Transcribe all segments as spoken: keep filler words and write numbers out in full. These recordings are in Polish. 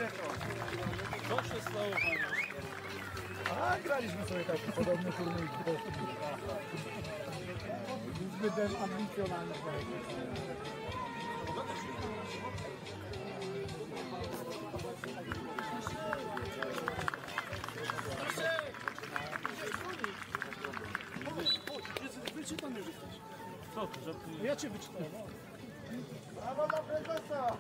Co się stało, panie? A, graliśmy sobie taki podobny turniej. Zbyt ambicjonalny. Wyczytam już jesteś. Co ty, żartujesz? Ja cię wyczytam. Brawo dla prezesa!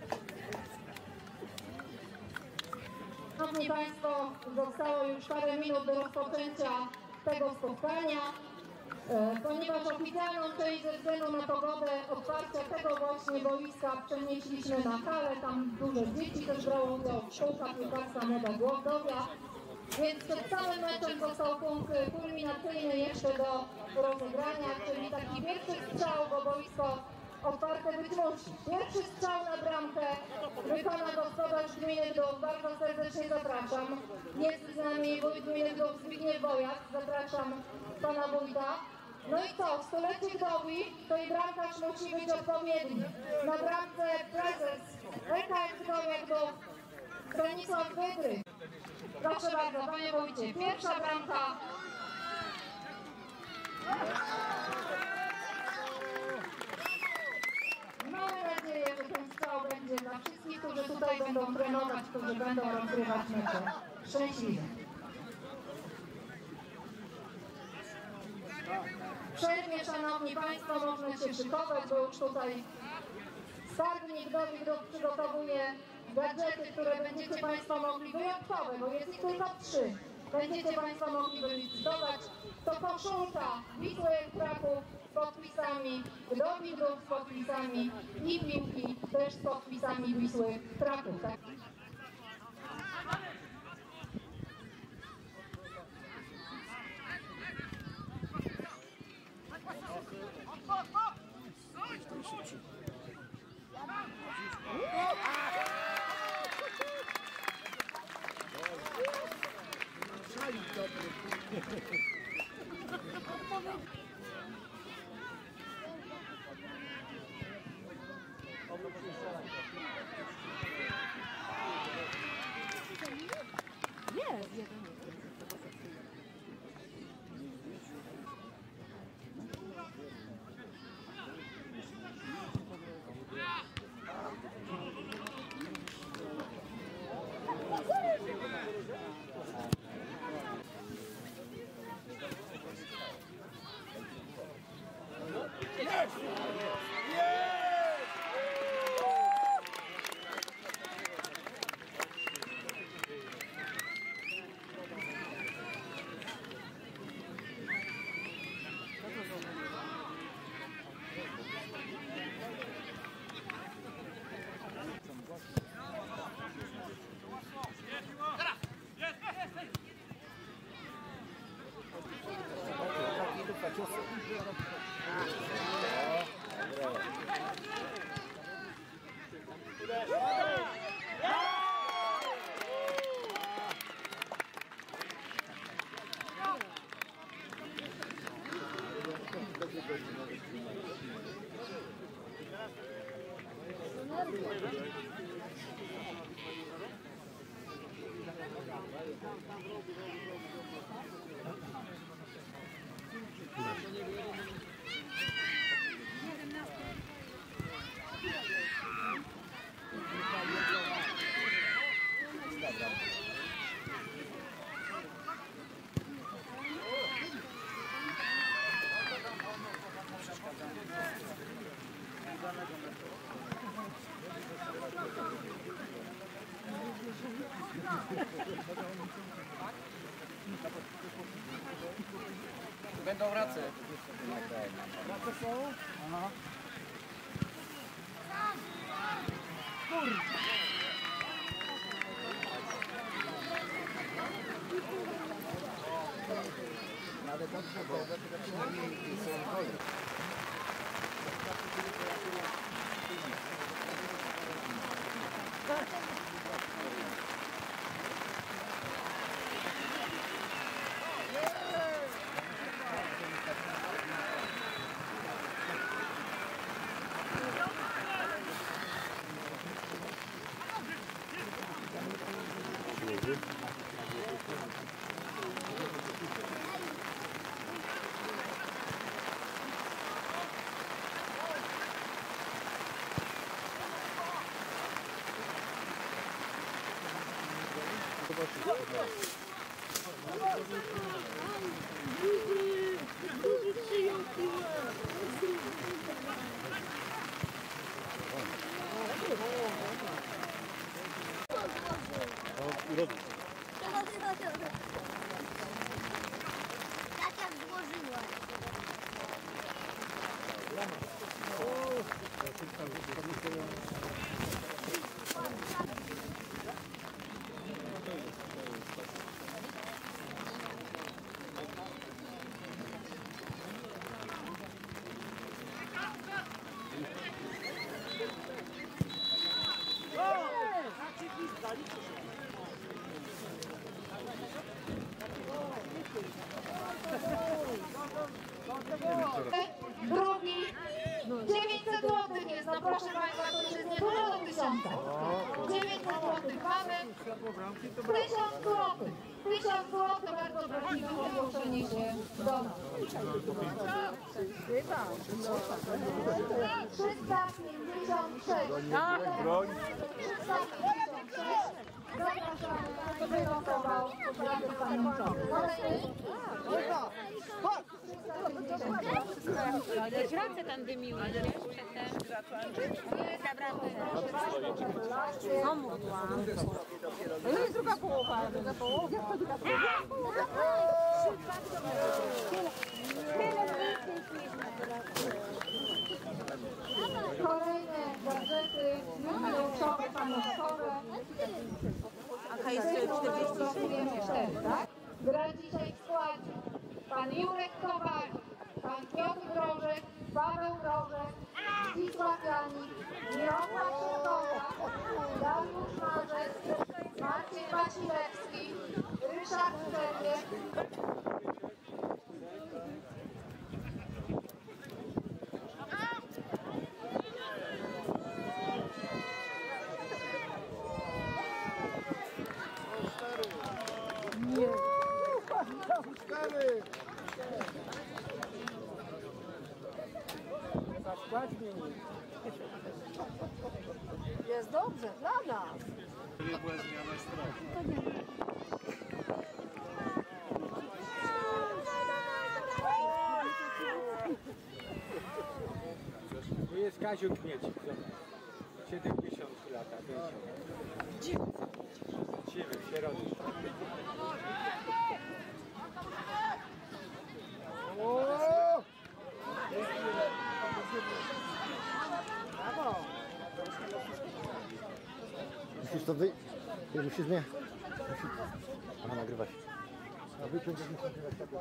Szanowni Państwo, zostało już parę minut do rozpoczęcia tego spotkania. E, ponieważ oficjalną część ze względu na pogodę otwarcia tego właśnie boiska przenieśliśmy na halę, tam dużo dzieci też brało udział w szkółkach piłkarstwa Młoda Głodowia. Więc przed całym meczem został punkt kulminacyjny jeszcze do rozegrania, czyli taki pierwszy strzał, bo boisko otwarte być musi. Pierwszy strzał na bramkę wykona gospodarz gminy Gdów. Bardzo serdecznie zapraszam. Jest z nami wójt gminy Gdów Zbigniew Wojak. Zapraszam pana wójta. No i co? W stulecie Gdowi to i bramkarz musi być odpowiedni. Na bramce prezes P K S Gdowia Gdów Stanisław Wydry. Proszę bardzo, panie wójcie. Pierwsza bramka. Mamy nadzieję, że ten strzał będzie dla wszystkich, którzy tutaj będą trenować, którzy będą rozgrywać mecze. Szczęśliwie. W przerwie, szanowni państwo, można się szykować, bo już tutaj skarbnik Dowid przygotowuje gadżety, które będziecie państwo mogli, wyjątkowe, bo jest ich tylko trzy. Będziecie państwo mogli wylicytować. To koszulka Wisły Kraków z podpisami, Gdowi Gdów z podpisami i piłki też z podpisami Wisły Kraków. Tak? Jest, jeden Będą racy. Race są? Aha. Kurde! Ale dobrze, bo przynajmniej są wolne. Tacia złożyła. Drugi dziewięćset złotych jest, no proszę Państwa, to już jest nie do tysiąca. dziewięćset złotych mamy. tysiąc złotych. tysiąc złotych bardzo prosimy o zgłoszenie się do nas. trzysta pięćdziesiąt sześć. trzysta pięćdziesiąt sześć. Zapraszamy, wylosował Radek Pamięczowy. Ręce tam dymiły, wiesz, przedtem. Zabrałam. Pomogłam. No jest druga połowa. Druga połowa. Jak to druga połowa? Kolejne gadżety jubileuszowe, pamiątkowe. A hajs czterdzieści cztery, tak? Gra dzisiaj w składzie pan Jurek Kowalik, pan Piotr Grożek, Paweł Grożek, Zdzisław Janik, Mirosław Szybkowa, Dariusz Marzec, Marcin Wasilewski, Ryszard Szczepiek. Jest dobrze, dla nas. Nie była zmiana strony. Tu jest Kaziu Kmiecik, siedemdziesiąt lata. Dziwy się rodzi. Musisz to wy... Musisz mnie... Aha, nagrywać. A wyciąć, jak musisz nagrywać tak.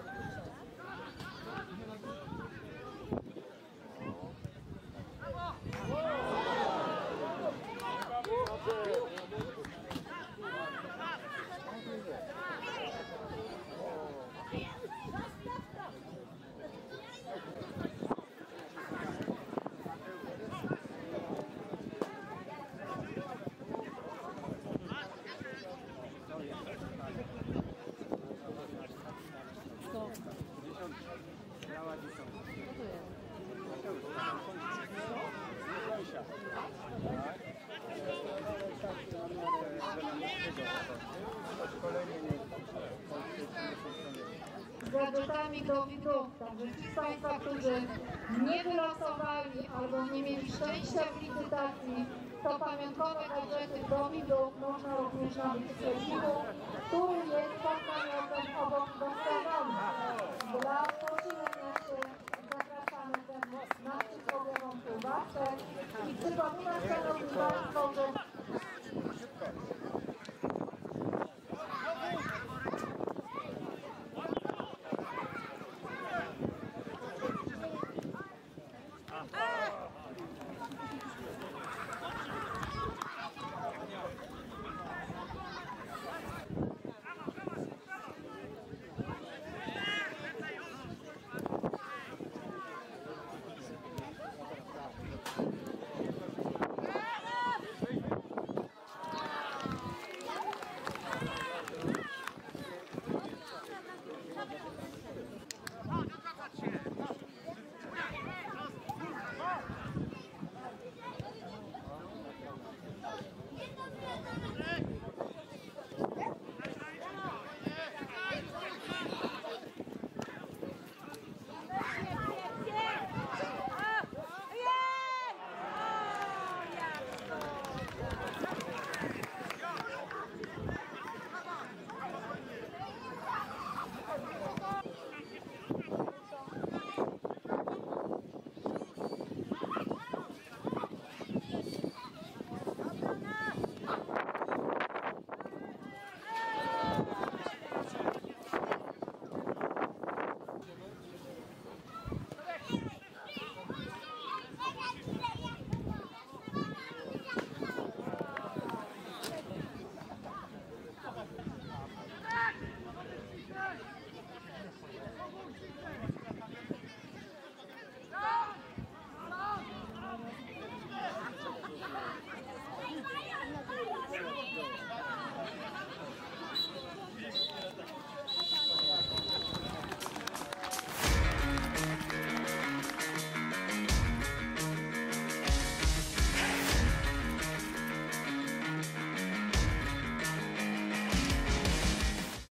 Z gadżetami do widzów. Także ci z Państwa, którzy nie wylosowali albo nie mieli szczęścia w licytacji, to pamiątkowe gadżety do widzów można również nabyć w sklepiku, który jest pod namiotem obok dostawowy. Dla posilenia się zapraszamy też na przysłowiową kiełbaskę i przypominam, szanowni Państwo,